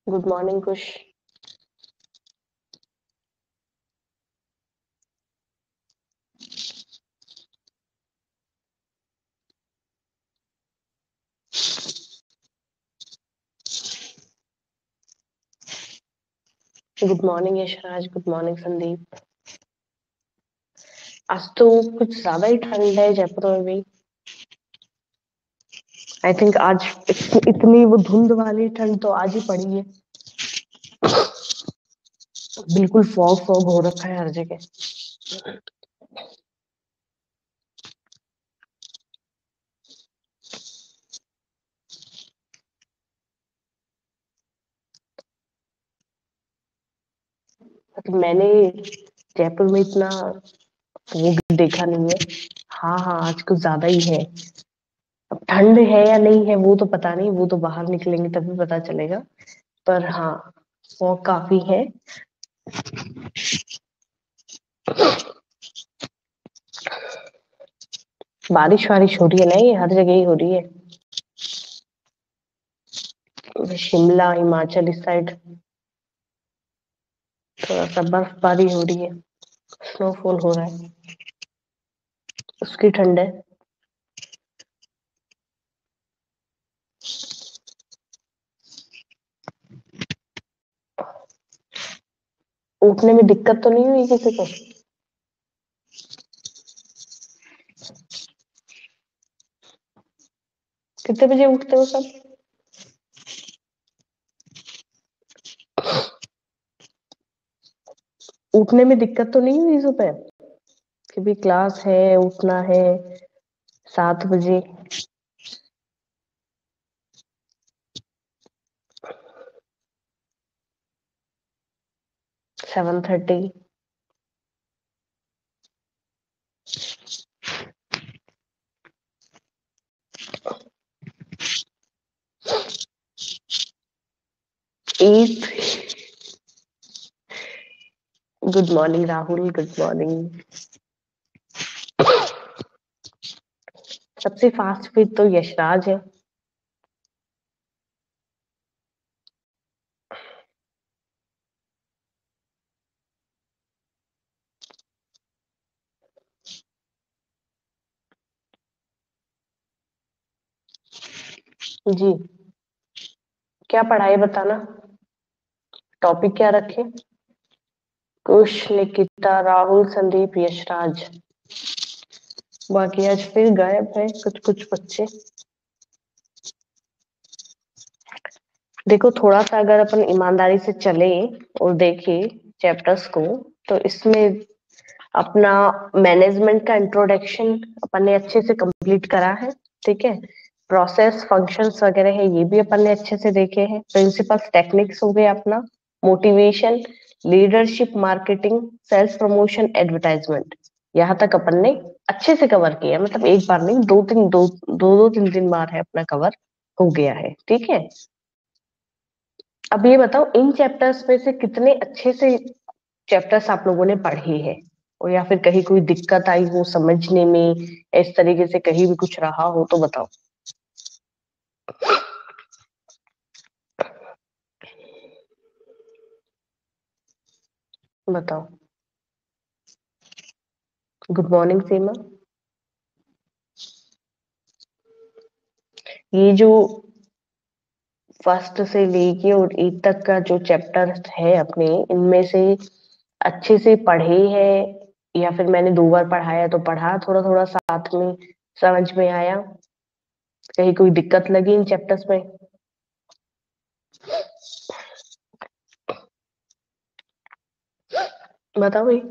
Good morning Kush. Good morning Yashraj. Good morning Sandeep. आज तो कुछ ज्यादा ही ठंड है जयपुर में भी। आई थिंक आज इतनी वो धुंध वाली ठंड तो आज ही पड़ी है। बिल्कुल फॉग फॉग हो रखा है हर जगह। मतलब मैंने जयपुर में इतना फॉग देखा नहीं है। हाँ हाँ, आज कुछ ज्यादा ही है। अब ठंड है या नहीं है वो तो पता नहीं, वो तो बाहर निकलेंगे तभी पता चलेगा। पर हाँ, फॉग काफी है। बारिश वारिश हो रही है ना, ये हर जगह ही हो रही है। शिमला हिमाचल इस साइड थोड़ा सा बर्फबारी हो रही है। स्नोफॉल हो रहा है। उसकी ठंड है। उठने में दिक्कत तो नहीं हुई किसी को? कितने बजे उठते हो सब? उठने में दिक्कत तो नहीं हुई सुबह? कि भी क्लास है, उठना है 7 बजे। 7:30। Eight. Good morning Rahul, good morning. सबसे फास्ट फिट तो यशराज है। जी, क्या पढ़ाई बताना। टॉपिक क्या रखे? कुश, निकिता, राहुल, संदीप, यशराज। बाकी आज फिर गायब है कुछ कुछ बच्चे। देखो, थोड़ा सा अगर अपन ईमानदारी से चले और देखे चैप्टर्स को, तो इसमें अपना मैनेजमेंट का इंट्रोडक्शन अपन ने अच्छे से कंप्लीट करा है। ठीक है। प्रोसेस फंक्शंस वगैरह है, ये भी अपन ने अच्छे से देखे हैं। प्रिंसिपल्स टेक्निक्स हो गए अपना। Motivation, leadership, marketing, sales promotion, advertisement, यहाँ तक अपन ने अच्छे से कवर किया। मतलब एक बार नहीं, दो तीन तीन बार है अपना कवर हो गया है। ठीक है। अब ये बताओ, इन चैप्टर्स में से कितने अच्छे से चैप्टर्स आप लोगों ने पढ़े हैं? और या फिर कहीं कोई दिक्कत आई हो समझने में, इस तरीके से कहीं भी कुछ रहा हो तो बताओ। बताओ। Good morning Seema. ये जो फर्स्ट से लेके और एट तक का जो चैप्टर है अपने, इनमें से अच्छे से पढ़े हैं या फिर मैंने 2 बार पढ़ाया तो पढ़ा थोड़ा थोड़ा साथ में, समझ में आया? कहीं कोई दिक्कत लगी इन चैप्टर्स में? बताओ भाई।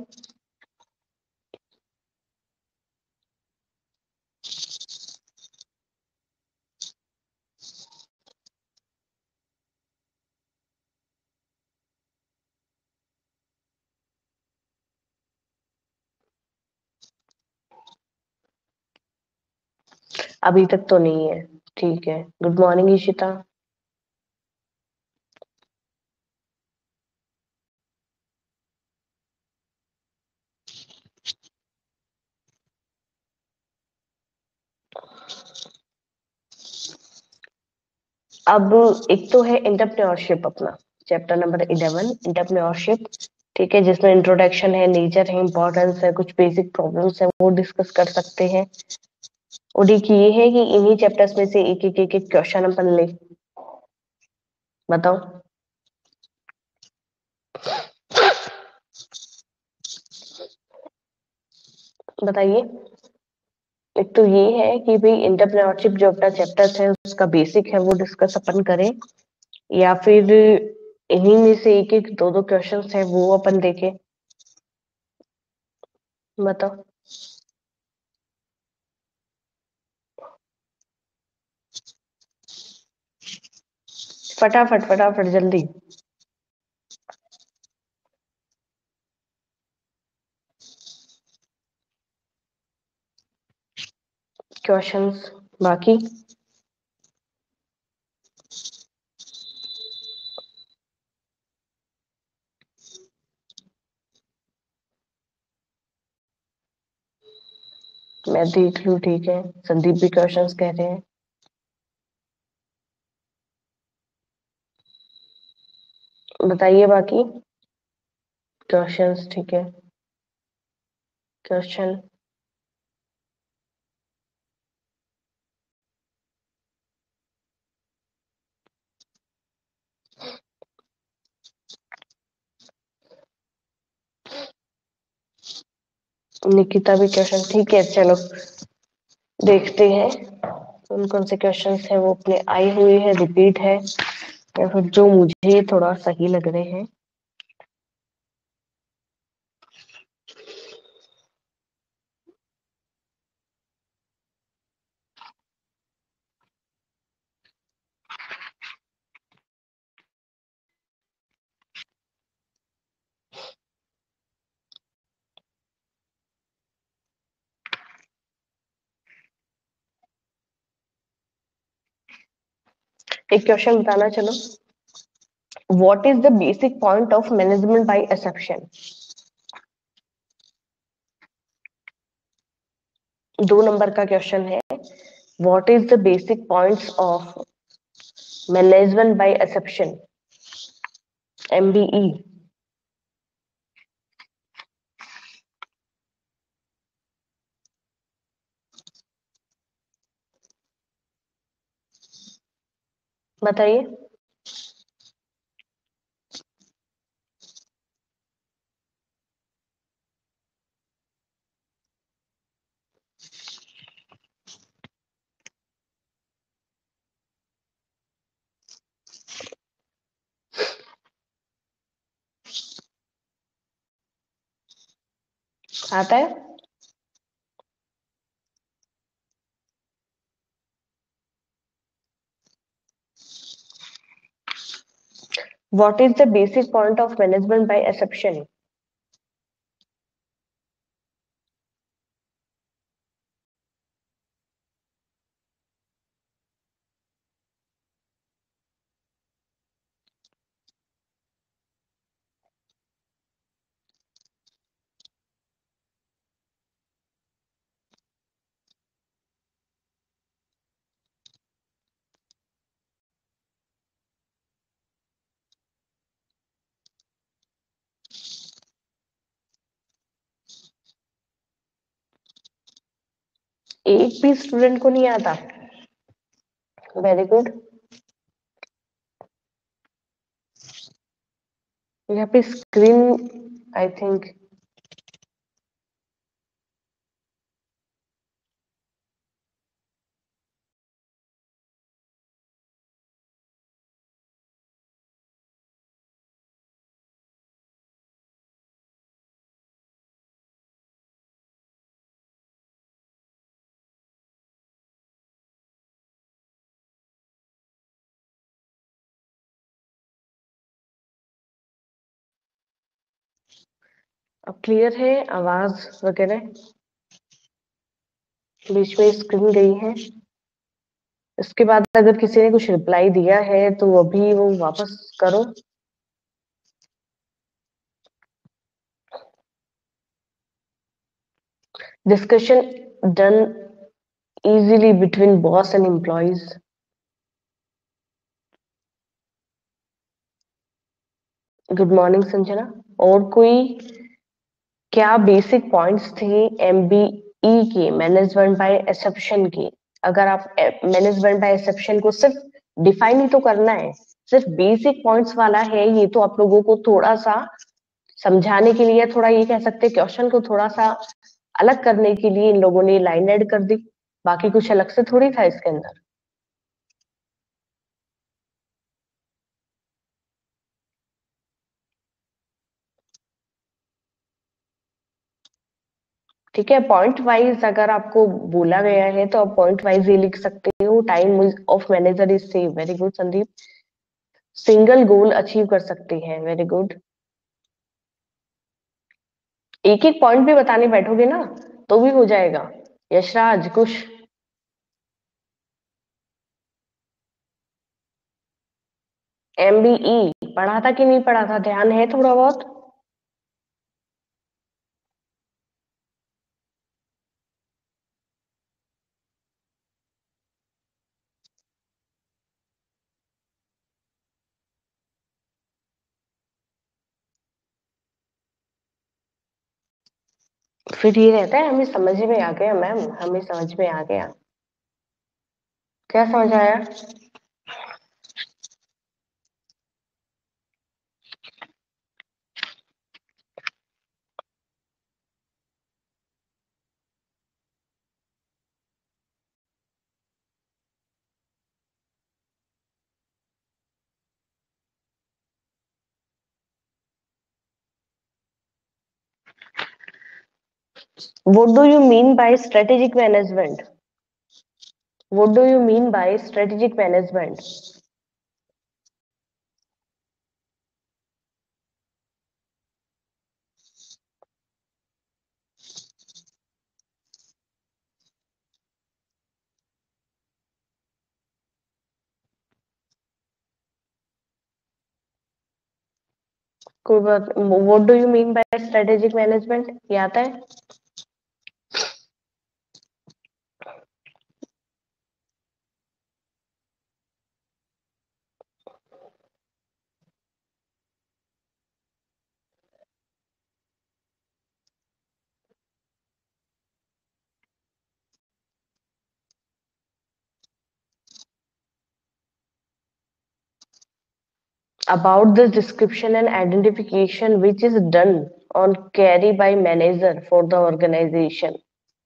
अभी तक तो नहीं है। ठीक है। Good morning Ishita. अब एक तो है एंटरप्रेन्योरशिप, अपना चैप्टर नंबर 11 एंटरप्रेन्योरशिप, ठीक है, जिसमें इंट्रोडक्शन है, नेचर है, इंपॉर्टेंस है, कुछ बेसिक प्रॉब्लम्स है वो डिस्कस कर सकते हैं। और एक ये है कि इन्हीं चैप्टर्स में से एक क्वेश्चन अपन ले, बताओ। बताइए। एक तो ये है कि भाई एंटरप्रेन्योरशिप जो अपना चैप्टर है उसका बेसिक है वो डिस्कस अपन करें, या फिर इन्हीं में से एक एक दो दो क्वेश्चन है वो अपन देखें, बताओ। फटाफट फटाफट जल्दी। क्वेश्चंस बाकी। मैं देख लूं, ठीक है, संदीप भी क्वेश्चंस कह रहे हैं। बताइए बाकी क्वेश्चंस, ठीक है। क्वेश्चन। निकिता भी क्वेश्चन, ठीक है, चलो देखते हैं कौन कौन से क्वेश्चंस है वो अपने आए हुए हैं, रिपीट है, या फिर जो मुझे थोड़ा सही लग रहे हैं। एक क्वेश्चन बताना, चलो। What is the basic point of management by exception? 2 number का क्वेश्चन है, what is the basic points of management by exception, MBE। बताइए। आता है। What is the basic point of management by exception? एक भी student को नहीं आता? Very good. यहाँ पे स्क्रीन, आई थिंक। अब क्लियर है आवाज वगैरह? बीच में स्क्रीन गई है। इसके बाद अगर किसी ने कुछ रिप्लाई दिया है तो अभी वो वापस करो। Discussion done, easily between boss and employees. Good morning Sanjana. और कोई क्या बेसिक पॉइंट्स थे एमबीई के, मैनेजमेंट बाय एक्सेप्शन के? अगर आप मैनेजमेंट बाय एक्सेप्शन को सिर्फ डिफाइन ही तो करना है, सिर्फ बेसिक पॉइंट्स वाला है ये, तो आप लोगों को थोड़ा सा समझाने के लिए, थोड़ा ये कह सकते हैं क्वेश्चन को थोड़ा सा अलग करने के लिए इन लोगों ने लाइन ऐड कर दी। बाकी कुछ अलग से थोड़ी था इसके अंदर। ठीक है, पॉइंट वाइज अगर आपको बोला गया है तो आप पॉइंट वाइज ये लिख सकते हो। Time of manager is save. Very good Sandeep. Single goal achieve कर सकते हैं। Very good. एक एक पॉइंट भी बताने बैठोगे ना तो भी हो जाएगा। यशराज कुछ एमबीई पढ़ा था कि नहीं पढ़ा था, ध्यान है थोड़ा बहुत? फिर ये रहता है हमें समझ में आ गया मैम, हमें समझ में आ गया। क्या समझ आया? What do you mean by strategic management? What do you mean by strategic management? कोई बात। What do you mean by strategic management, ये आता है? About the description and identification which is done on carry by manager for the organization.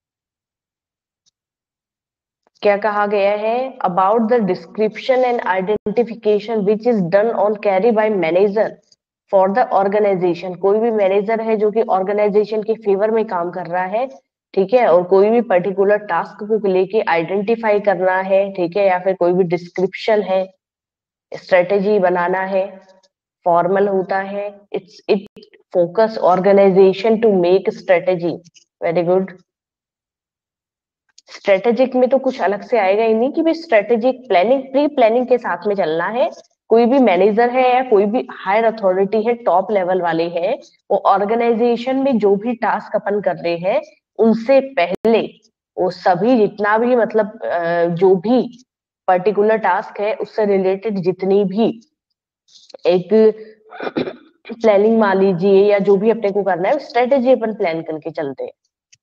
क्या कहा गया है? About the description and identification which is done on carry by manager for the organisation. कोई भी manager है जो कि organisation के फेवर में काम कर रहा है, ठीक है, और कोई भी पर्टिकुलर टास्क को लेके आइडेंटिफाई करना है, ठीक है, या फिर कोई भी डिस्क्रिप्शन है, स्ट्रेटेजी बनाना है, फॉर्मल होता है। It focus organisation to make strategy. Very good. Strategic में तो कुछ अलग से आएगा ही नहीं कि भी स्ट्रेटेजिक प्लानिंग, प्री प्लानिंग के साथ में चलना है। कोई भी मैनेजर है या कोई भी हायर अथॉरिटी है, टॉप लेवल वाले हैं, वो ऑर्गेनाइजेशन में जो भी टास्क अपन कर रहे हैं उनसे पहले वो सभी जितना भी मतलब जो भी पर्टिकुलर टास्क है उससे रिलेटेड जितनी भी एक प्लानिंग मान लीजिए या जो भी अपने को करना है स्ट्रेटेजी अपन प्लान करके चलते हैं।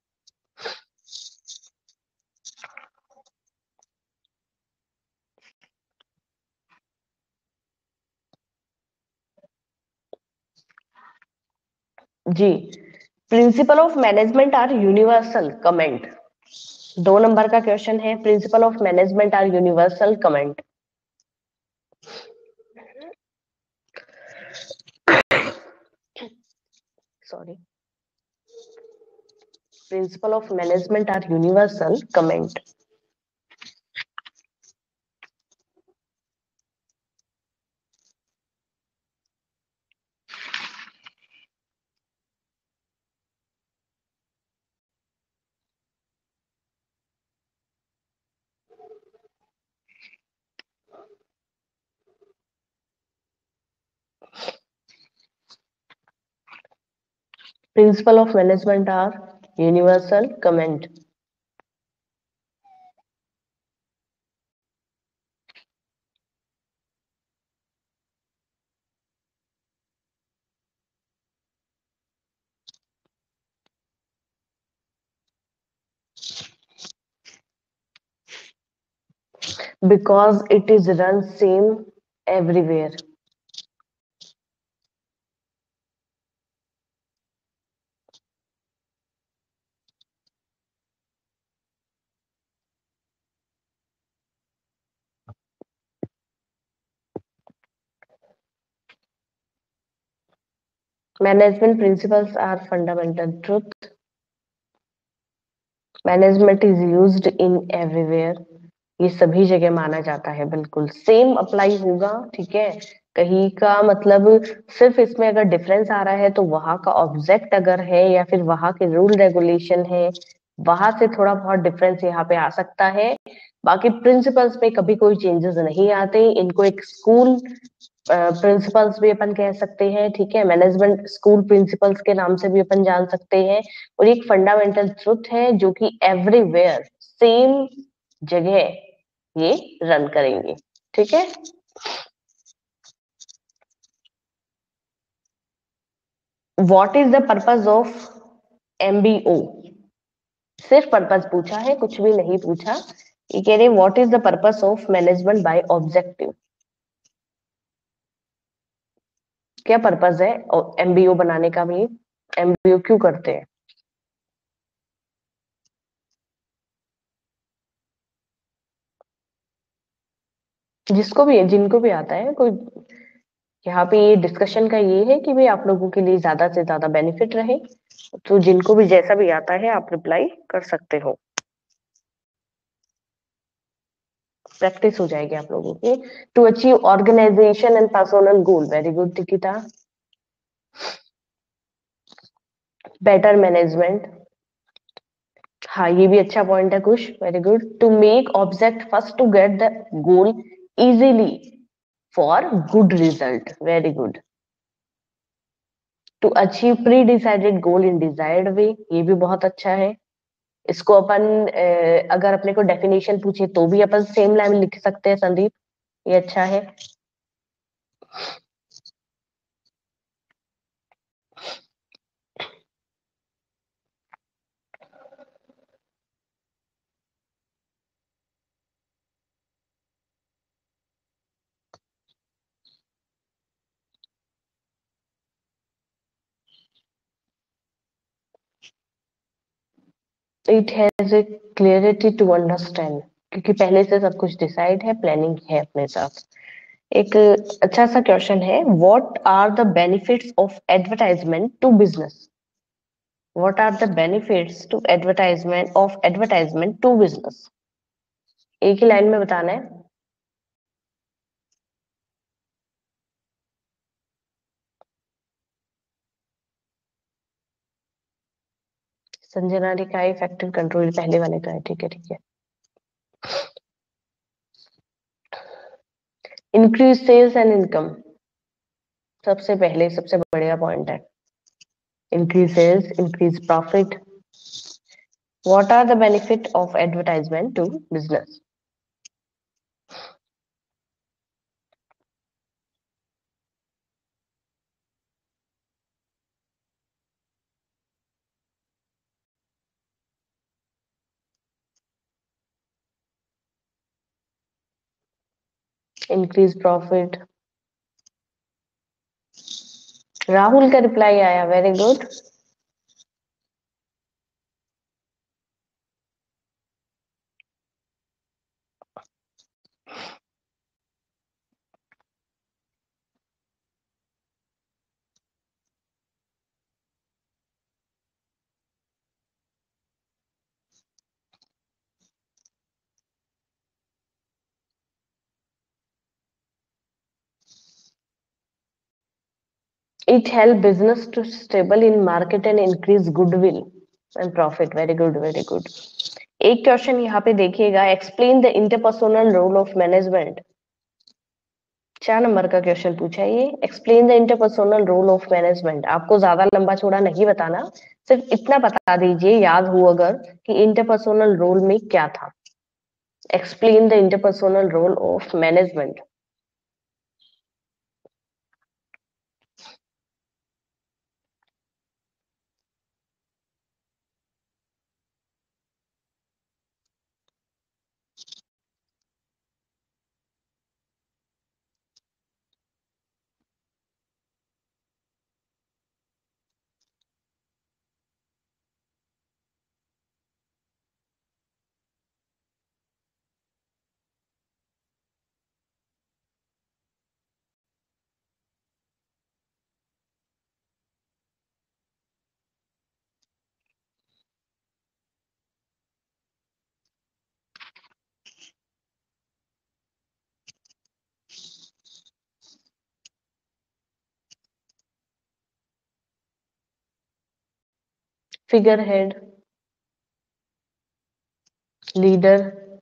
जी। Principle of management are universal comment. 2 number का क्वेश्चन है, principle of management are universal comment. Sorry. Principle of management are universal comment. Principle of management are universal comment. because it is run same everywhere. Management principles are fundamental truth. Management is used in everywhere, ये सभी जगह माना जाता है, बिल्कुल same apply होगा, ठीक है। कहीं का मतलब सिर्फ इसमें अगर डिफरेंस आ रहा है तो वहां का ऑब्जेक्ट अगर है या फिर वहां के रूल रेगुलेशन है, वहां से थोड़ा बहुत डिफरेंस यहाँ पे आ सकता है। बाकी प्रिंसिपल्स में कभी कोई चेंजेस नहीं आते, इनको एक स्कूल प्रिंसिपल्स भी अपन कह सकते हैं, ठीक है। मैनेजमेंट स्कूल प्रिंसिपल्स के नाम से भी अपन जान सकते हैं। और एक फंडामेंटल ट्रुथ है जो कि एवरीवेयर सेम जगह ये रन करेंगे, ठीक है। What is the purpose of MBO? सिर्फ पर्पस पूछा है, कुछ भी नहीं पूछा। ये कह रहे what is the purpose of management by objective, क्या पर्पस है एमबीओ बनाने का भी, एमबीओ क्यों करते हैं? जिसको भी है, जिनको भी आता है कोई, यहाँ पे ये डिस्कशन का ये है कि भाई आप लोगों के लिए ज्यादा से ज्यादा बेनिफिट रहे, तो जिनको भी जैसा भी आता है आप रिप्लाई कर सकते हो, प्रैक्टिस हो जाएगी आप लोगों की। To achieve organisation and personal goal, very good Tikita. Better management, हाँ ये भी अच्छा पॉइंट है कुछ, very good. To make object first to get the goal easily for good result, very good. To achieve pre decided goal in desired way, ये भी बहुत अच्छा है। इसको अपन अगर अपने को डेफिनेशन पूछे तो भी अपन सेम लाइन लिख सकते हैं संदीप, ये अच्छा है। It has a clarity to understand, क्योंकि पहले से सब कुछ डिसाइड है, प्लानिंग है अपने साथ। एक अच्छा सा क्वेश्चन है, what are the benefits of advertisement to business? What are the benefits to advertisement of advertisement to business? एक ही लाइन में बताना है। संजना ने कहा इफेक्टिव कंट्रोल, पहले वाले का है, ठीक है ठीक है। इंक्रीज सेल्स एंड इनकम, सबसे पहले सबसे बढ़िया पॉइंट है। Increase sales, increase profit. What are the benefit of advertisement to business? Increase profit. Rahul का रिप्लाई आया, very good. It help business to stable in market and increase goodwill and profit, very good, very good। एक question यहाँ पे देखिएगा, explain the interpersonal role of management. 4 number का question पूछा है ये, explain the interpersonal role of management. आपको ज्यादा लंबा चौड़ा नहीं बताना, सिर्फ इतना बता दीजिए, याद हो अगर, कि इंटरपर्सनल रोल में क्या था। Explain the interpersonal role of management. Figure head, leader,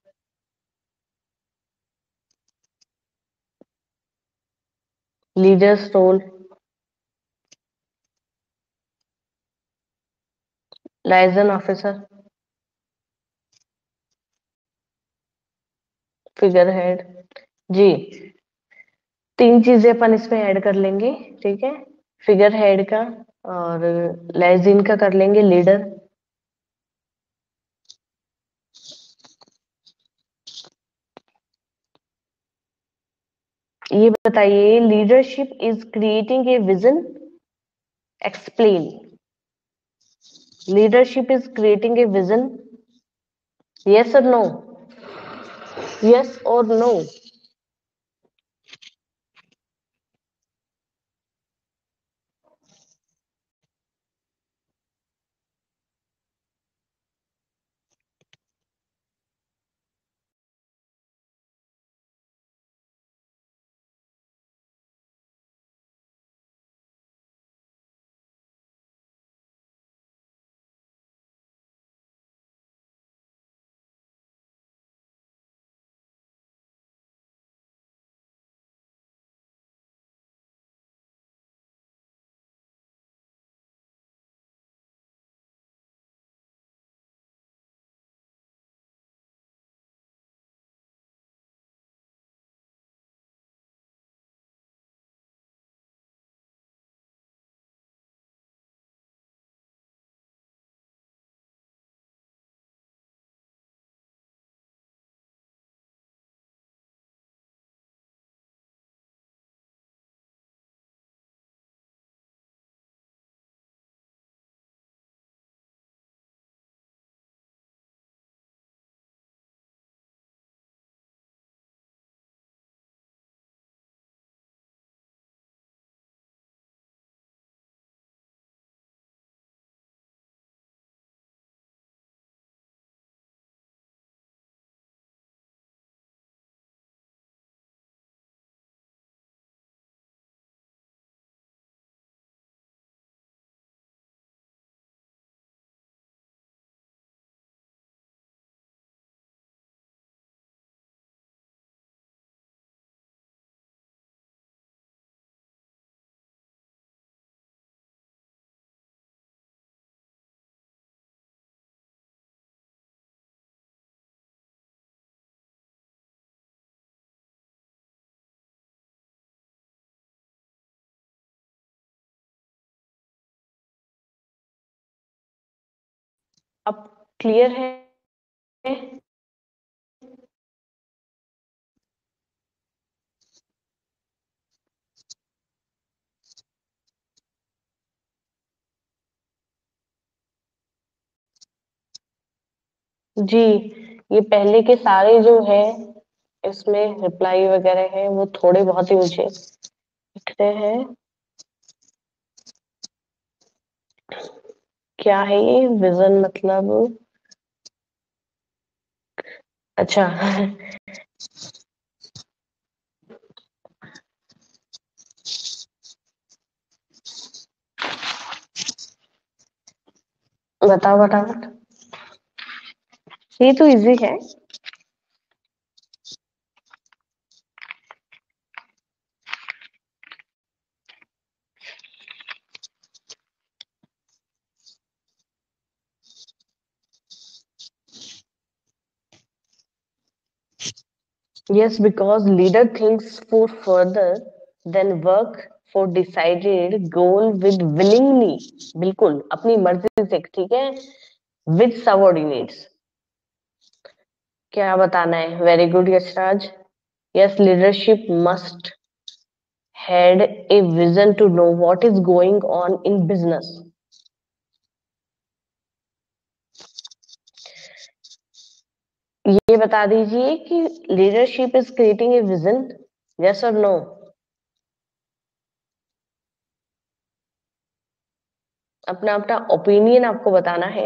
leaders role, liaison officer, figure head. जी, तीन चीजें अपन इसमें ऐड कर लेंगे, ठीक है। फिगर हेड का और लाइजिन का कर लेंगे लीडर। ये बताइए, leadership is creating a vision, explain. Leadership is creating a vision, yes और नो, यस और नो। अब क्लियर है? जी, ये पहले के सारे जो है इसमें रिप्लाई वगैरह है वो थोड़े बहुत ही ऊंचे दिखते हैं। क्या है ये विजन मतलब? अच्छा बताओ बताओ। ये तो इजी है। Yes, because leader thinks for further than work for decided goal with willingly, बिल्कुल अपनी मर्जी से, ठीक है, with subordinates। क्या बताना है? Very good Yashraj. Yes, leadership must had a vision to know what is going on in business। ये बता दीजिए कि leadership is creating a vision, yes और नो? अपना अपना ओपिनियन आपको बताना है।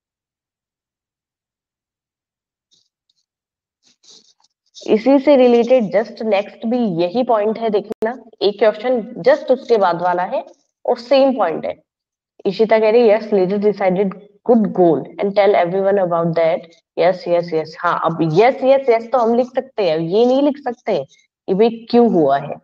इसी से रिलेटेड जस्ट नेक्स्ट भी यही पॉइंट है, देखना एक क्वेश्चन जस्ट उसके बाद वाला है और सेम पॉइंट है। इशिता कह रही yes leader decided good goal and tell everyone about that. Yes yes yes, हाँ अब यस यस यस तो हम लिख सकते हैं, ये नहीं लिख सकते ये भाई क्यों हुआ है।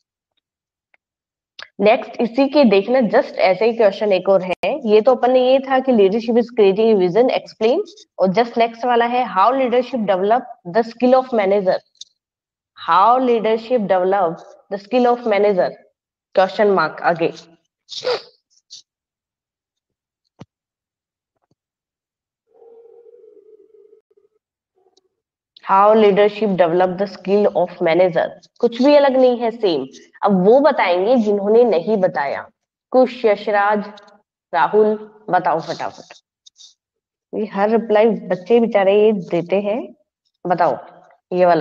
नेक्स्ट इसी के देखना, जस्ट ऐसे ही क्वेश्चन एक और है। ये तो अपन ने ये था कि leadership is creating vision explain, और जस्ट नेक्स्ट वाला है how leadership develop the skill of manager. How leadership develop the skill of manager, question mark आगे। How leadership develop the skill of manager, कुछ भी अलग नहीं है, सेम। अब वो बताएंगे जिन्होंने नहीं बताया। कुश, यशराज, राहुल, बताओ फटाफट। ये हर रिप्लाई बच्चे बेचारे ये देते हैं। बताओ ये वाला।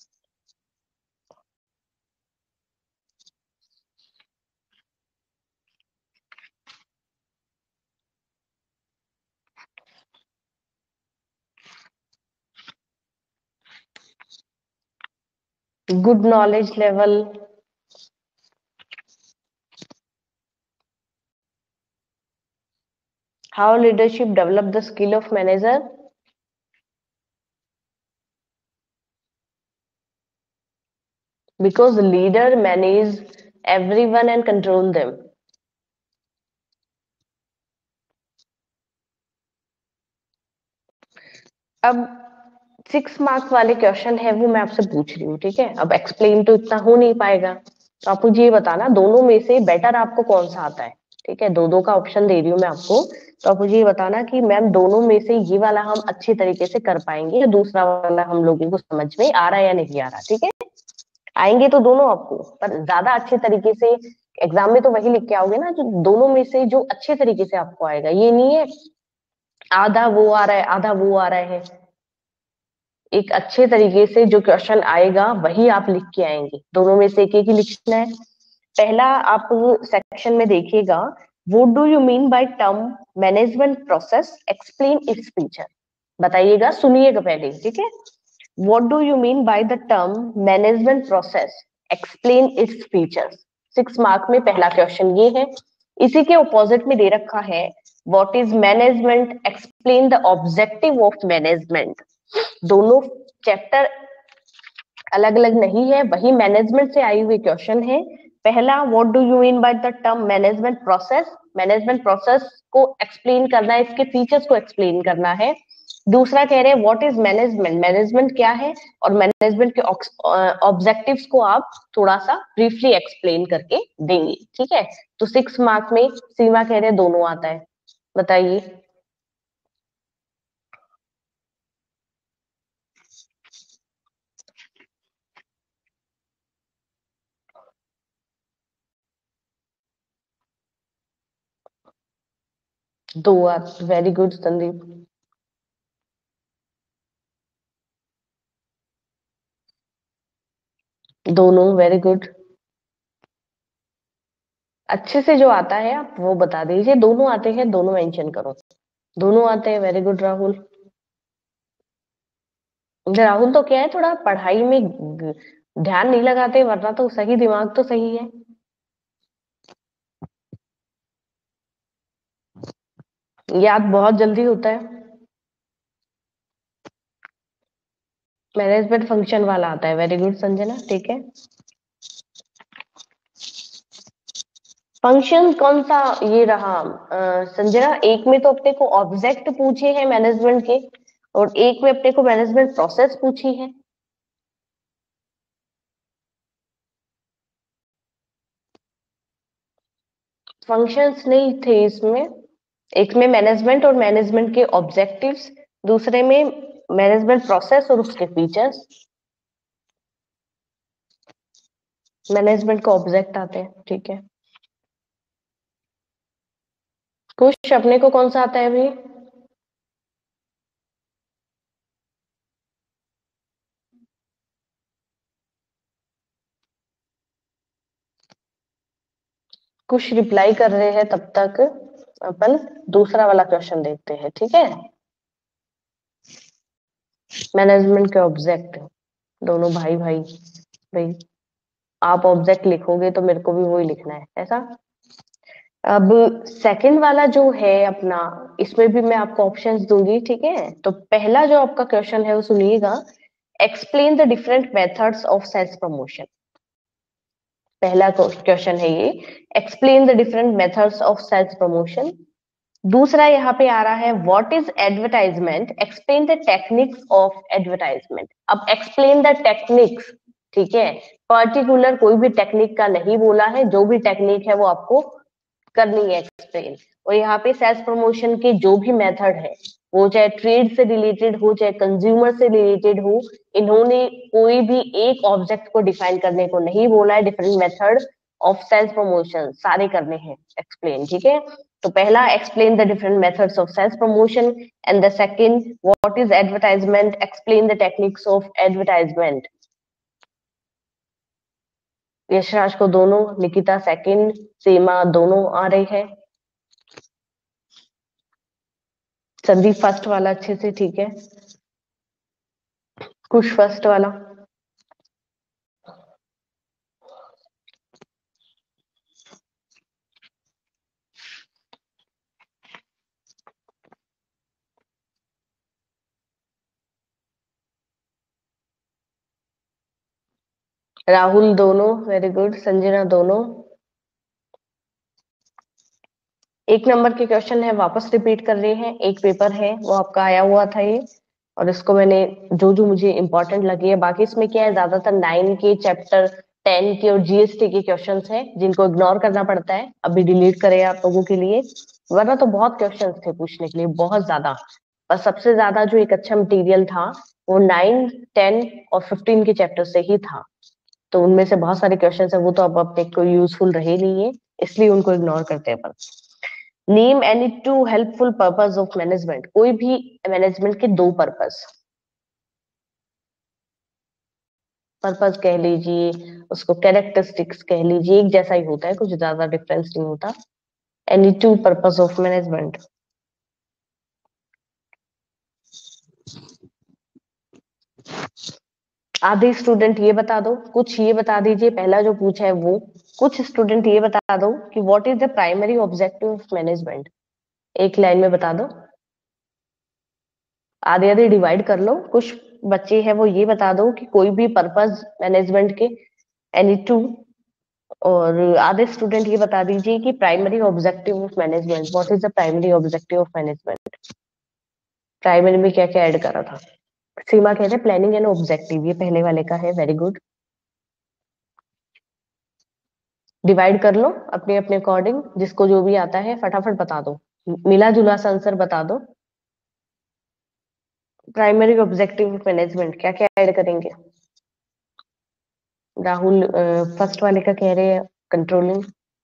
Good knowledge level, how leadership develop the skill of manager, because leader manage everyone and control them। अब 6 मार्क्स वाले क्वेश्चन है वो मैं आपसे पूछ रही हूँ, ठीक है। अब एक्सप्लेन तो इतना हो नहीं पाएगा, तो आप मुझे ये बताना दोनों में से बेटर आपको कौन सा आता है, ठीक है। दो दो का ऑप्शन दे रही हूँ मैं आपको, तो आप मुझे ये बताना कि मैम दोनों में से ये वाला हम अच्छे तरीके से कर पाएंगे या दूसरा वाला हम लोगों को समझ में आ रहा है या नहीं आ रहा, ठीक है। आएंगे तो दोनों आपको, पर ज्यादा अच्छे तरीके से एग्जाम में तो वही लिख के आओगे ना जो दोनों में से जो अच्छे तरीके से आपको आएगा। ये नहीं है आधा वो आ रहा है आधा वो आ रहा है। एक अच्छे तरीके से जो क्वेश्चन आएगा वही आप लिख के आएंगे, दोनों में से एक एक ही लिखना है। पहला आप सेक्शन में देखिएगा, what do you mean by term management process, explain its feature. बताइएगा, सुनिएगा पहले, ठीक है। What do you mean by the term management process, explain its features. 6 mark में पहला क्वेश्चन ये है। इसी के ऑपोजिट में दे रखा है what is management, explain the objective of management. दोनों चैप्टर अलग अलग नहीं है, वही मैनेजमेंट से आई हुई क्वेश्चन है। पहला what do you mean by the term management process, management process को एक्सप्लेन करना है, इसके फीचर्स को एक्सप्लेन करना है। दूसरा कह रहे हैं व्हाट इज मैनेजमेंट, मैनेजमेंट क्या है, और मैनेजमेंट के ऑब्जेक्टिव्स को आप थोड़ा सा ब्रीफली एक्सप्लेन करके देंगे, ठीक है। तो 6 मार्क में सीमा कह रहे हैं दोनों आता है, बताइए। दो, वेरी गुड संदीप। दोनों, वेरी गुड। अच्छे से जो आता है आप वो बता दीजिए, दोनों आते हैं दोनों मेंशन करो। दोनों आते हैं, वेरी गुड राहुल। राहुल तो क्या है, थोड़ा पढ़ाई में ध्यान नहीं लगाते, वरना तो सही, दिमाग तो सही है। याद बहुत जल्दी होता है। मैनेजमेंट फंक्शन वाला आता है, वेरी गुड संजना, ठीक है। फंक्शन कौन सा ये रहा संजना, एक में तो अपने को ऑब्जेक्ट पूछे हैं मैनेजमेंट के, और एक में अपने को मैनेजमेंट प्रोसेस पूछी है। फंक्शंस नहीं थे इसमें, एक में मैनेजमेंट और मैनेजमेंट के ऑब्जेक्टिव्स, दूसरे में मैनेजमेंट प्रोसेस और उसके फीचर्स। मैनेजमेंट को ऑब्जेक्ट आते हैं, ठीक है। कुछ अपने को कौन सा आता है अभी? कुछ रिप्लाई कर रहे हैं, तब तक अपन दूसरा वाला क्वेश्चन देखते हैं, ठीक है। मैनेजमेंट के ऑब्जेक्ट, दोनों भाई भाई भाई, आप ऑब्जेक्ट लिखोगे तो मेरे को भी वही लिखना है, ऐसा। अब सेकंड वाला जो है अपना, इसमें भी मैं आपको ऑप्शंस दूंगी, ठीक है। तो पहला जो आपका क्वेश्चन है वो सुनिएगा, explain the different methods of sales promotion. पहला क्वेश्चन है ये, explain the different methods of sales promotion. दूसरा यहाँ पे आ रहा है, what is advertisement, explain the techniques of advertisement. अब एक्सप्लेन द टेक्निक्स, ठीक है, पर्टिकुलर कोई भी टेक्निक का नहीं बोला है, जो भी टेक्निक है वो आपको करनी है एक्सप्लेन। और यहाँ पे सेल्स प्रमोशन के जो भी मेथड है, वो चाहे ट्रेड से रिलेटेड हो चाहे कंज्यूमर से रिलेटेड हो, इन्होंने कोई भी एक ऑब्जेक्ट को डिफाइन करने को नहीं बोला है। Different method of sales promotion सारे करने हैं एक्सप्लेन, ठीक है। तो पहला, explain the different methods of sales promotion, and the second, what is advertisement, explain the techniques of advertisement. Yashraj को दोनों, निकिता सेकंड, सीमा दोनों आ रही है, संदीप फर्स्ट वाला अच्छे से, ठीक है, कुश फर्स्ट वाला, राहुल दोनों, वेरी गुड, संजना दोनों। एक नंबर के क्वेश्चन है, वापस रिपीट कर रहे हैं, एक पेपर है वो आपका आया हुआ था ये, और इसको मैंने जो जो मुझे इंपॉर्टेंट लगी है, बाकी इसमें क्या है, ज्यादातर 9 के, चैप्टर 10 के और जीएसटी के क्वेश्चंस हैं, जिनको इग्नोर करना पड़ता है। अभी डिलीट करें आप लोगों के लिए, वरना तो बहुत क्वेश्चंस थे पूछने के लिए, बहुत ज्यादा। पर सबसे ज्यादा जो एक अच्छा मटेरियल था वो 9, 10 और 15 के चैप्टर से ही था। तो उनमें से बहुत सारे क्वेश्चंस है, वो तो अब अपने को यूजफुल रहे नहीं है, इसलिए उनको इग्नोर करते हैं अपन। Name any two helpful purpose of management, कोई भी मैनेजमेंट के दो पर्पस, पर्पस कह लीजिए, उसको कैरेक्टरिस्टिक्स कह लीजिए, एक जैसा ही होता है, कुछ ज्यादा डिफरेंस नहीं होता। Any two purpose of management. आधे स्टूडेंट ये बता दो, कुछ ये बता दीजिए, पहला जो पूछा है वो, कुछ स्टूडेंट ये बता दो कि what is the primary objective of management, एक लाइन में बता दो। आधे आधे डिवाइड कर लो, कुछ बच्चे हैं वो ये बता दो कि कोई भी पर्पस मैनेजमेंट के, एनी टू। और आधे स्टूडेंट ये बता दीजिए कि primary objective of management, what is the primary objective of management. Primary में क्या क्या ऐड करा था। सीमा कहते हैं प्लानिंग एंड ऑब्जेक्टिव, ये पहले वाले का है, वेरी गुड। डिवाइड कर लो अपने अपने अकॉर्डिंग, जिसको जो भी आता है फटाफट बता दो, मिला जुला सा आंसर बता दो। प्राइमरी ऑब्जेक्टिव ऑफ मैनेजमेंट क्या क्या ऐड करेंगे। राहुल फर्स्ट वाले का कह रहे हैं कंट्रोलिंग।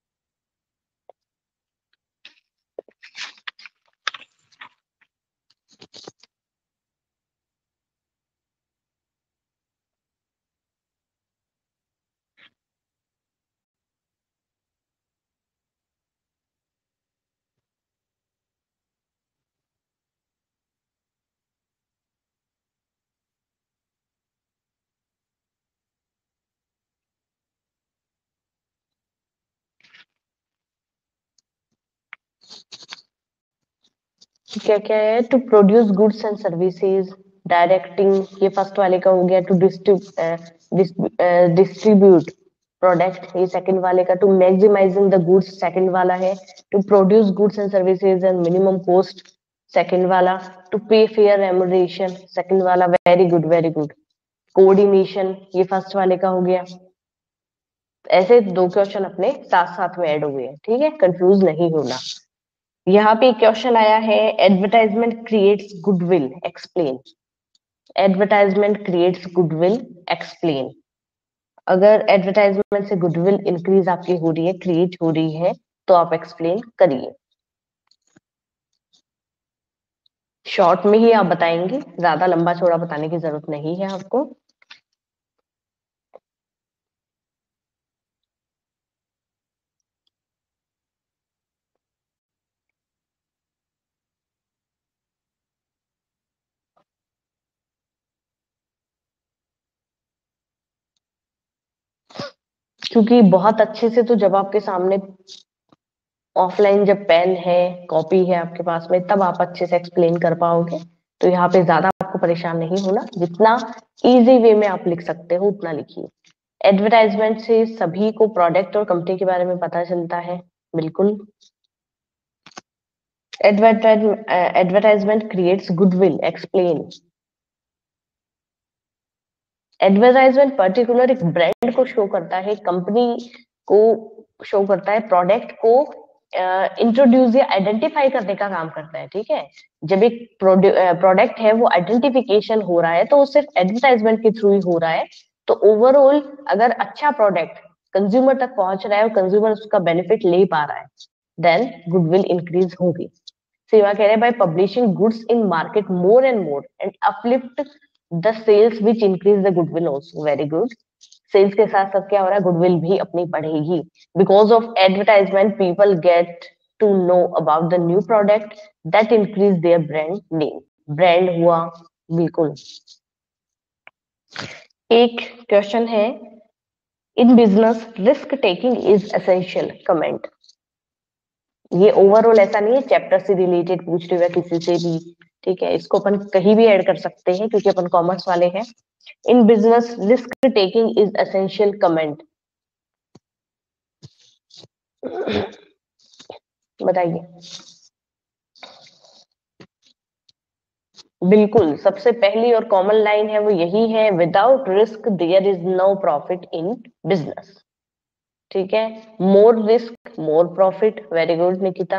क्या क्या है, to produce goods and services, directing, ये फर्स्ट वाले का हो गया। टू डिस्ट्रीब्यूट प्रोडक्ट, ये सेकंड वाले का। To maximising the goods, second वाला है। To produce goods and services and minimum cost, second वाला। To pay fair remuneration, second वाला, very good very good. Coordination, ये फर्स्ट वाले का हो गया। ऐसे दो क्वेश्चन अपने साथ साथ में ऐड हुए हैं, ठीक है, कंफ्यूज नहीं होना। यहाँ पे एक क्वेश्चन आया है, advertisement creates goodwill, explain. Advertisement creates goodwill, explain. अगर एडवर्टाइजमेंट से गुडविल इंक्रीज आपकी हो रही है, क्रिएट हो रही है, तो आप एक्सप्लेन करिए। शॉर्ट में ही आप बताएंगे, ज्यादा लंबा चौड़ा बताने की जरूरत नहीं है आपको। क्योंकि बहुत अच्छे से तो जब आपके सामने ऑफलाइन जब पेन है, कॉपी है आपके पास में, तब आप अच्छे से एक्सप्लेन कर पाओगे। तो यहाँ पे ज्यादा आपको परेशान नहीं होना, जितना इजी वे में आप लिख सकते हो उतना लिखिए। एडवर्टाइजमेंट से सभी को प्रोडक्ट और कंपनी के बारे में पता चलता है, बिल्कुल। Advertisement creates goodwill, explain. Advertisement particular एक ब्रांड को शो करता है, कंपनी को शो करता है, प्रोडक्ट को इंट्रोड्यूस या आइडेंटिफाई करने का काम करता है, ठीक है। जब एक प्रोडक्ट है वो आइडेंटिफिकेशन हो रहा है तो वो सिर्फ एडवर्टाइजमेंट के थ्रू ही हो रहा है। तो ओवरऑल अगर अच्छा प्रोडक्ट कंज्यूमर तक पहुंच रहा है और कंज्यूमर उसका बेनिफिट ले पा रहा है, देन गुडविल इंक्रीज होगी। सेवा कह रहे हैं, by publishing goods in market more and more and uplift the sales which increase the goodwill also, very good. Sales के साथ साथ क्या हो रहा है, गुडविल भी अपनी बढ़ेगी। Because of advertisement people get to know about the new product that increase their brand name. Brand हुआ, बिल्कुल। एक क्वेश्चन है, in business risk taking is essential, comment. ये ओवरऑल ऐसा नहीं है चैप्टर से रिलेटेड पूछ रहे हुए किसी से भी, ठीक है। इसको अपन कहीं भी ऐड कर सकते हैं क्योंकि अपन कॉमर्स वाले हैं। In business risk taking is essential, comment. बताइए। बिल्कुल, सबसे पहली और कॉमन लाइन है वो यही है, without risk there is no profit in business, ठीक है। More risk more profit, very good Nikita.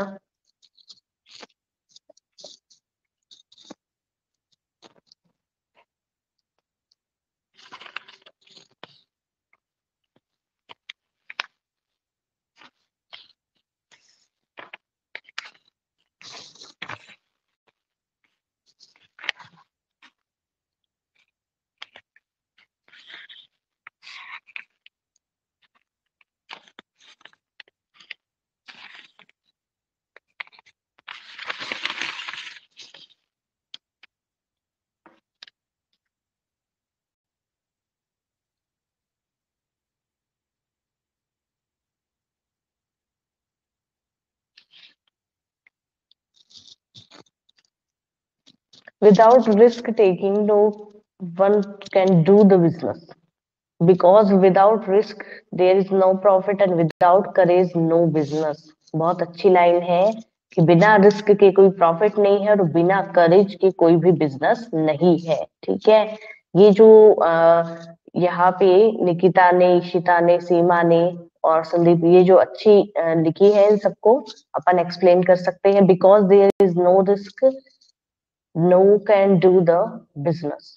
Without risk taking, no one can do the business. Because without risk, there is no profit and without courage, no business. बहुत अच्छी line है कि बिना risk के कोई profit नहीं है और बिना करेज के कोई भी बिजनेस नहीं है, ठीक है। ये जो यहाँ पे निकिता ने, इशिता ने, सीमा ने और संदीप, ये जो अच्छी लिखी है, इन सबको अपन एक्सप्लेन कर सकते हैं। Because there is no risk, no can do the business,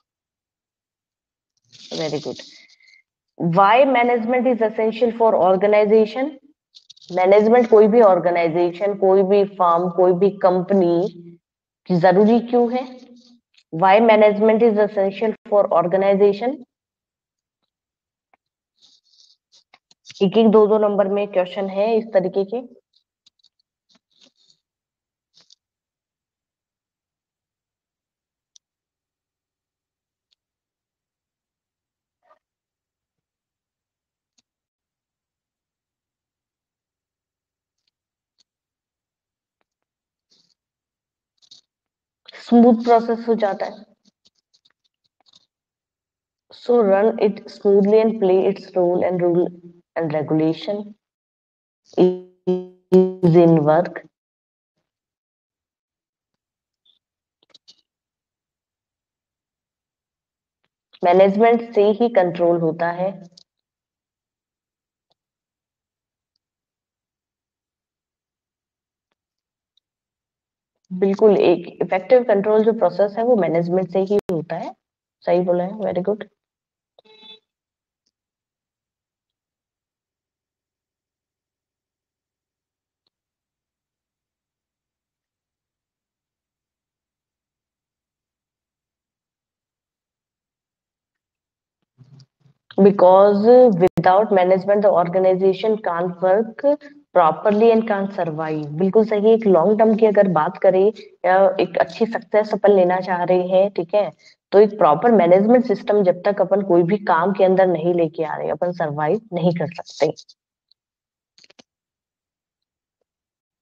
very good. Why management is essential for organization? Management कोई भी ऑर्गेनाइजेशन, कोई भी फर्म, कोई भी कंपनी जरूरी क्यों है? Why management is essential for organization? एक एक दो दो नंबर में क्वेश्चन है इस तरीके के। स्मूथ प्रोसेस हो जाता है। So run it smoothly and play its role, and rule and regulation is in work. Management से ही कंट्रोल होता है। बिल्कुल, एक इफेक्टिव कंट्रोल जो प्रोसेस है वो मैनेजमेंट से ही होता है। सही बोला है, very good. Because without management the organisation can't work properly and can't survive. बिल्कुल सही। एक लॉन्ग टर्म की अगर बात करें या एक अच्छी सक्सेस अपन लेना चाह रहे हैं, ठीक है, तो एक प्रॉपर मैनेजमेंट सिस्टम जब तक अपन कोई भी काम के अंदर नहीं लेके आ रहे, अपन सर्वाइव नहीं कर सकते।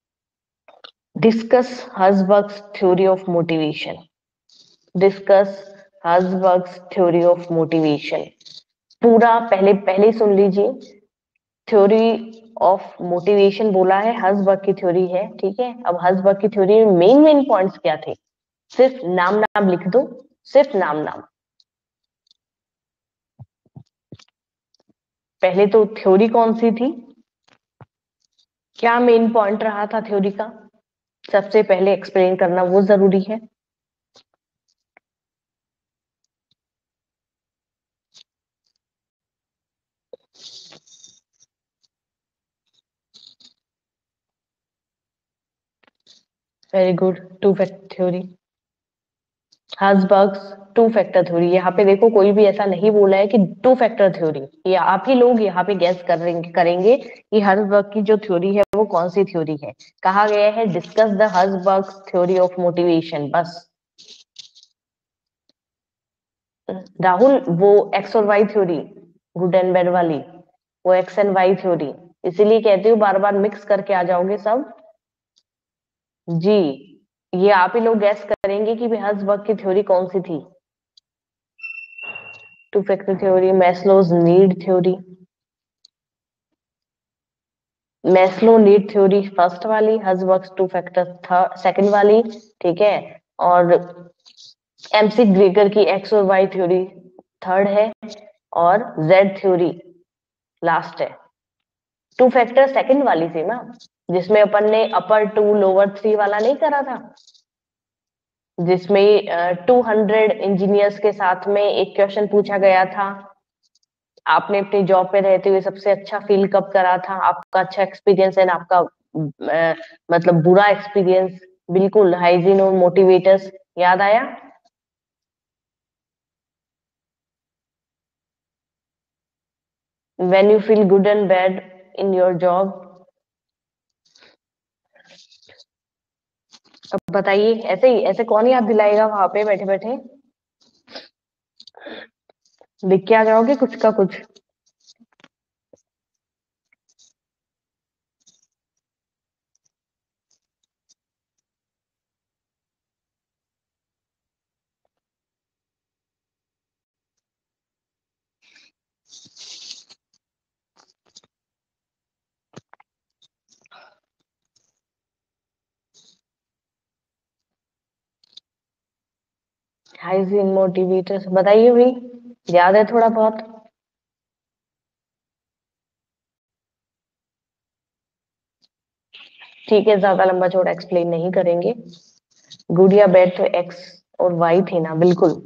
Discuss Herzberg's theory of motivation. Discuss Herzberg's theory of motivation. पूरा पहले पहले सुन लीजिए। थ्योरी ऑफ मोटिवेशन बोला है, हर्ज़बर्ग की थ्योरी है, ठीक है। अब हर्ज़बर्ग की थ्योरी में मेन मेन पॉइंट्स क्या थे, सिर्फ नाम नाम लिख दो, सिर्फ नाम नाम। पहले तो थ्योरी कौन सी थी, क्या मेन पॉइंट रहा था थ्योरी का, सबसे पहले एक्सप्लेन करना वो जरूरी है। Very good, two factor theory, Herzberg's two factor theory. यहाँ पे देखो कोई भी ऐसा नहीं बोला है कि टू फैक्टर थ्योरी, ये आप ही लोग यहाँ पे गैस करेंगे कि हर्ज़बर्ग की जो थ्योरी है वो कौन सी थ्योरी है। कहा गया है discuss the Herzberg theory of motivation, बस। राहुल, वो एक्स और Y theory, good and bad वाली, वो एक्स एंड वाई थ्योरी, इसीलिए कहती हूँ बार बार मिक्स करके आ जाओगे सब। जी, ये आप ही लोग गैस करेंगे कि भी हर्ज़बर्ग की थ्योरी कौन सी थी। Two factor theory, Maslow's need theory, Maslow need theory first वाली, हर्ज़बर्ग टू फैक्टर सेकंड वाली, ठीक है। और एमसी ग्रेगर की एक्स और वाई थ्योरी थर्ड है, और जेड थ्योरी लास्ट है। टू फैक्टर सेकंड वाली थी ना, जिसमें अपन ने अपर टू लोअर थ्री वाला नहीं करा था, जिसमें 200 इंजीनियर्स के साथ में एक क्वेश्चन पूछा गया था, आपने अपनी जॉब पे रहते हुए सबसे अच्छा फील कब करा था, आपका अच्छा एक्सपीरियंस है, आपका मतलब बुरा एक्सपीरियंस। बिल्कुल, हाइजीन और मोटिवेटर्स याद आया। When you feel good and bad in your job. अब बताइए, ऐसे ही ऐसे कौन याद दिलाएगा वहां पे बैठे बैठे, लिख के आ जाओगे कुछ का कुछ। हाइजीन मोटिवेटर्स बताइए भाई, याद है थोड़ा बहुत। ठीक है, ज्यादा लंबा चौड़ा एक्सप्लेन नहीं करेंगे। गुड या बैड तो एक्स और वाई थी ना, बिल्कुल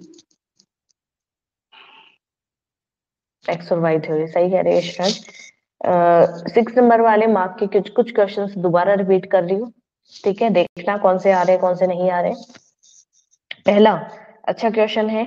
एक्स और वाई थ्योरी, सही कह रहे हैं यशराज। 6 नंबर वाले मार्क के कुछ कुछ क्वेश्चंस दोबारा रिपीट कर रही हूँ, ठीक है, देखना कौन से आ रहे हैं कौन से नहीं आ रहे। पहला अच्छा क्वेश्चन है,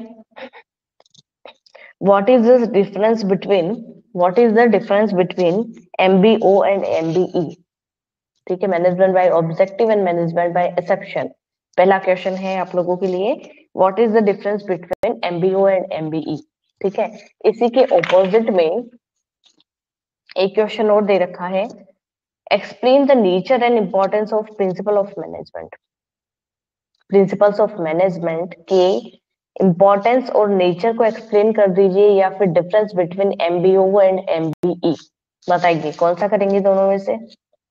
what is the difference between, what is the difference between MBO and MBE, ठीक है, management by objective and management by exception. पहला क्वेश्चन है आप लोगों के लिए, what is the difference between MBO and MBE, ठीक है। इसी के ऑपोजिट में एक क्वेश्चन और दे रखा है, explain the nature and importance of principle of management. Principles of management के इंपॉर्टेंस और नेचर को एक्सप्लेन कर दीजिए, या फिर difference between MBO and MBE बताइए, कौन सा करेंगे दोनों में से।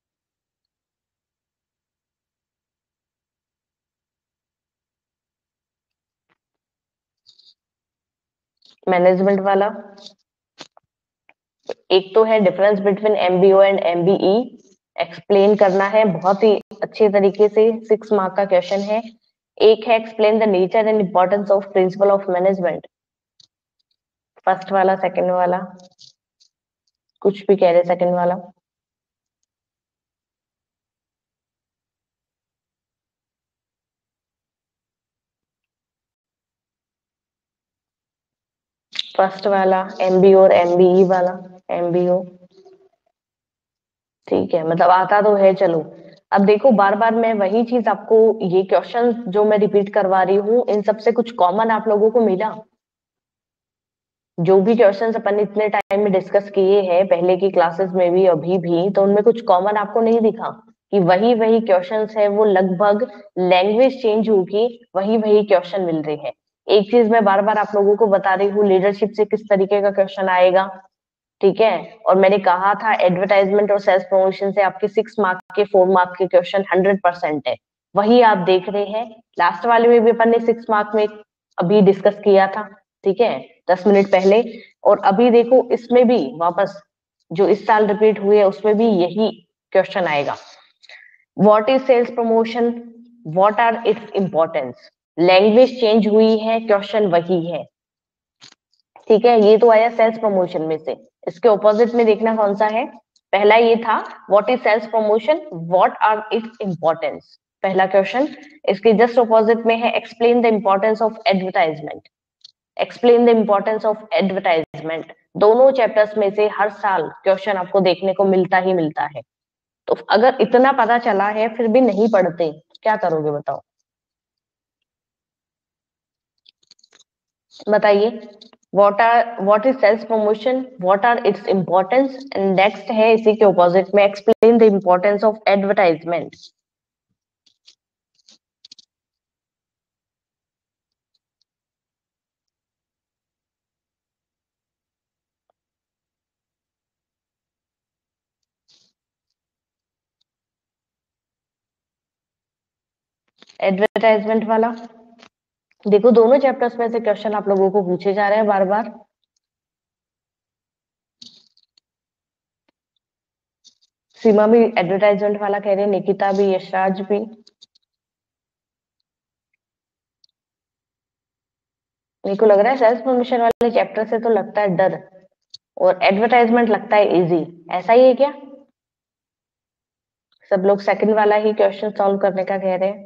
मैनेजमेंट वाला, एक तो है difference between MBO and MBE, explain करना है बहुत ही अच्छे तरीके से, 6 मार्क का क्वेश्चन है। एक है explain the nature and importance of principle of management, first वाला सेकंड वाला, कुछ भी कह रहे सेकंड वाला। फर्स्ट वाला एमबीओ और एमबीई वाला, एमबीओ, ठीक है, मतलब आता तो है, चलो। अब देखो बार बार मैं वही चीज आपको, ये क्वेश्चन जो मैं रिपीट करवा रही हूँ, इन सबसे कुछ कॉमन आप लोगों को मिला। जो भी क्वेश्चंस अपन इतने टाइम में डिस्कस किए हैं पहले की क्लासेस में भी अभी भी, तो उनमें कुछ कॉमन आपको नहीं दिखा कि वही वही क्वेश्चंस है, वो लगभग लैंग्वेज चेंज होगी, वही वही क्वेश्चन मिल रहे हैं। एक चीज मैं बार बार आप लोगों को बता रही हूँ, लीडरशिप से किस तरीके का क्वेश्चन आएगा, ठीक है। और मैंने कहा था एडवर्टाइजमेंट और सेल्स प्रमोशन से आपके 6 मार्क के 4 मार्क के क्वेश्चन 100% है, वही आप देख रहे हैं। लास्ट वाले में भी अपन ने 6 मार्क में अभी डिस्कस किया था, ठीक है, 10 मिनट पहले। और अभी देखो इसमें भी वापस जो इस साल रिपीट हुए है उसमें भी यही क्वेश्चन आएगा। What is sales promotion, what are its importance. Language change हुई है, क्वेश्चन वही है, ठीक है। ये तो आया सेल्स प्रमोशन में से। इसके ऑपोजिट में देखना कौन सा है। पहला ये था what is sales promotion, what are its importance, पहला क्वेश्चन। इसके जस्ट ऑपोजिट में है explain the importance of advertisement, explain the importance of advertisement. दोनों चैप्टर्स में से हर साल क्वेश्चन आपको देखने को मिलता ही मिलता है। तो अगर इतना पता चला है फिर भी नहीं पढ़ते तो क्या करोगे बताओ, बताइए। What is sales promotion, what are its importance, and next है इसी के ऑपोजिट में explain the importance of advertisement. Advertisement वाला देखो, दोनों चैप्टर्स में से क्वेश्चन आप लोगों को पूछे जा रहे हैं बार बार। सीमा भी एडवर्टाइजमेंट वाला कह रहे हैं, निकिता भी, यशराज भी। मेरे को लग रहा है सेल्स प्रमोशन वाले चैप्टर से तो लगता है डर, और एडवर्टाइजमेंट लगता है इजी, ऐसा ही है क्या। सब लोग सेकंड वाला ही क्वेश्चन सॉल्व करने का कह रहे हैं।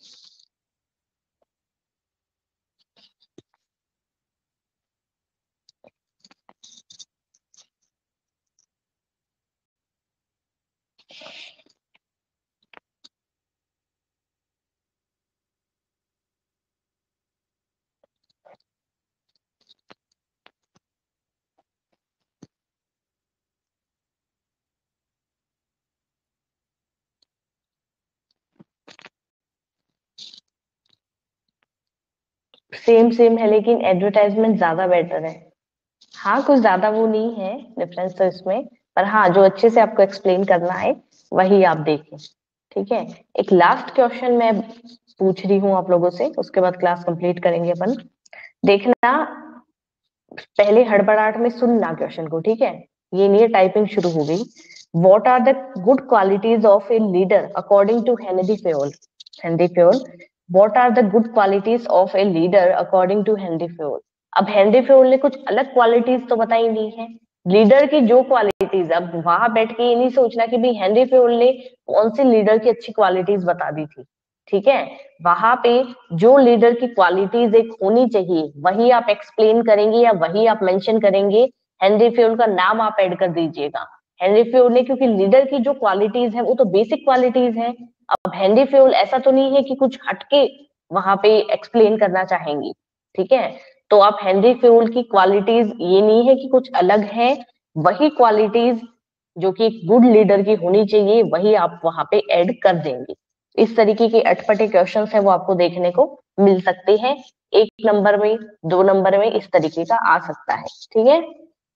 सेम सेम है लेकिन एडवर्टाइजमेंट ज्यादा बेटर है। हाँ, कुछ ज्यादा वो नहीं है डिफरेंस तो इसमें, पर हाँ जो अच्छे से आपको एक्सप्लेन करना है वही आप देखें, ठीक है। एक लास्ट क्वेश्चन मैं पूछ रही हूँ आप लोगों से, उसके बाद क्लास कंप्लीट करेंगे अपन। देखना, पहले हड़बड़ाहट में सुनना क्वेश्चन को, ठीक है। ये नहीं टाइपिंग शुरू हो गई। What are the good qualities of a leader according to Henry Fayol, Henry Fayol. What are the good qualities of a leader according to Henry Fayol. अब हेनरी फ्योल ने कुछ अलग क्वालिटीज तो बताई नहीं है, लीडर की जो क्वालिटीज, अब वहां बैठ के ये नहीं सोचना कि भाई हेनरी फ्योल ने कौन सी लीडर की अच्छी क्वालिटीज बता दी थी, ठीक है। वहां पे जो लीडर की क्वालिटीज एक होनी चाहिए वही आप एक्सप्लेन करेंगे या वही आप मेंशन करेंगे। हेनरी फ्योल का नाम आप ऐड कर दीजिएगा। हेनरी फ्योल ने, क्योंकि लीडर की जो क्वालिटीज है वो तो बेसिक क्वालिटीज है। अब हेनरी फ्योल ऐसा तो नहीं है कि कुछ हटके वहां पे एक्सप्लेन करना चाहेंगी, ठीक है। तो आप हेनरी फ्योल की क्वालिटीज, ये नहीं है कि कुछ अलग है, वही क्वालिटीज जो कि एक गुड लीडर की होनी चाहिए वही आप वहां पे ऐड कर देंगे। इस तरीके के अटपटे क्वेश्चंस है वो आपको देखने को मिल सकते हैं। 1 नंबर में, 2 नंबर में इस तरीके का आ सकता है, ठीक है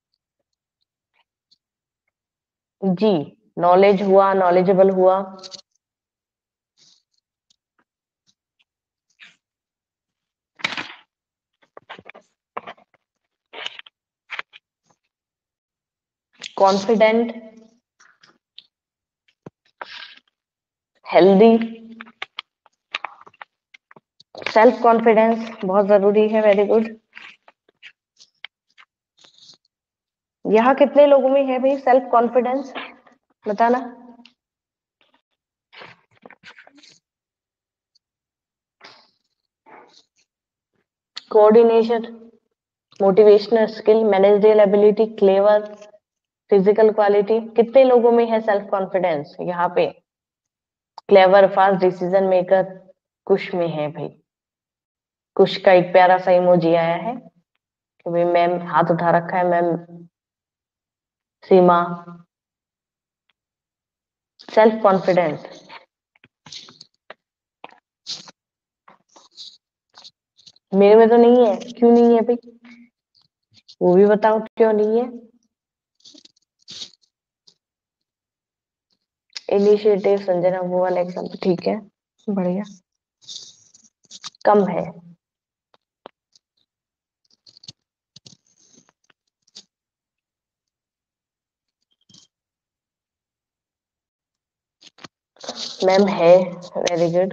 जी। नॉलेज हुआ, नॉलेजेबल हुआ। कॉन्फिडेंट, हेल्दी, सेल्फ कॉन्फिडेंस बहुत जरूरी है, वेरी गुड। यहाँ कितने लोगों में है भाई सेल्फ कॉन्फिडेंस, बताना। Coordination, motivational skill, managerial ability, clever, physical quality, कितने लोगों में है सेल्फ कॉन्फिडेंस यहाँ पे। क्लेवर, फास्ट डिसीजन मेकर, कुछ में है भाई। कुछ का एक प्यारा सा इमोजी आया है कि भाई मैम हाथ उठा रखा है, मैम सीमा। सेल्फ कॉन्फिडेंस मेरे में तो नहीं है, क्यों नहीं है भाई? वो भी बताओ क्यों नहीं है। इनिशिएटिव संजना, वो वाला एग्जाम्पल ठीक है, बढ़िया। कम है। मैम है, वेरी गुड।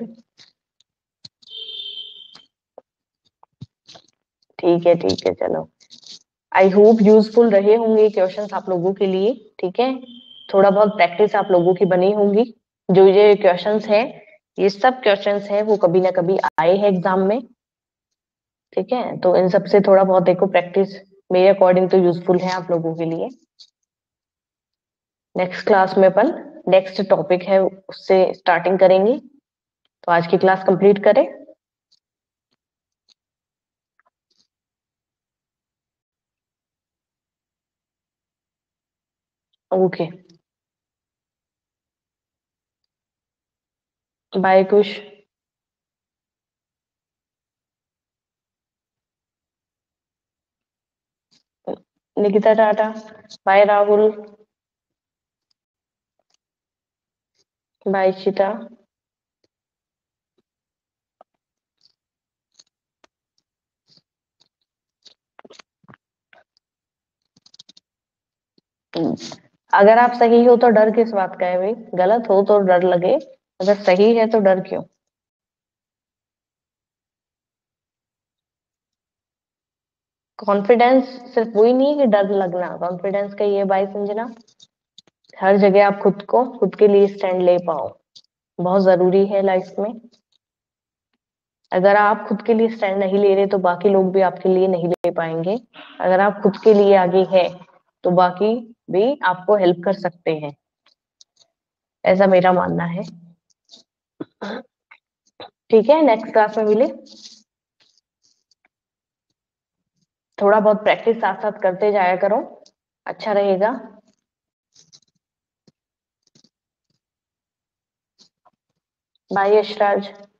ठीक है चलो। आई होप यूजफुल रहे होंगे क्वेश्चंस आप लोगों के लिए। ठीक है, थोड़ा बहुत प्रैक्टिस आप लोगों की बनी होंगी। जो ये क्वेश्चंस है, ये सब क्वेश्चंस है वो कभी ना कभी आए हैं एग्जाम में। ठीक है, तो इन सब से थोड़ा बहुत देखो प्रैक्टिस, मेरे अकॉर्डिंग तो यूजफुल है आप लोगों के लिए। नेक्स्ट क्लास में अपन नेक्स्ट टॉपिक है उससे स्टार्टिंग करेंगे। तो आज की क्लास कंप्लीट करें। Okay, bye Kush. Nikita tata. Bye Rahul. Bye Chita. अगर आप सही हो तो डर किस बात का है भाई? गलत हो तो डर लगे, अगर सही है तो डर क्यों? कॉन्फिडेंस सिर्फ वही नहीं है कि डर लगना, कॉन्फिडेंस का ये भाई संजना, हर जगह आप खुद को खुद के लिए स्टैंड ले पाओ, बहुत जरूरी है लाइफ में। अगर आप खुद के लिए स्टैंड नहीं ले रहे तो बाकी लोग भी आपके लिए नहीं ले पाएंगे। अगर आप खुद के लिए आगे है तो बाकी भी आपको हेल्प कर सकते हैं, ऐसा मेरा मानना है। ठीक है, नेक्स्ट क्लास में मिले। थोड़ा बहुत प्रैक्टिस साथ साथ करते जाया करो, अच्छा रहेगा। बाय यशराज।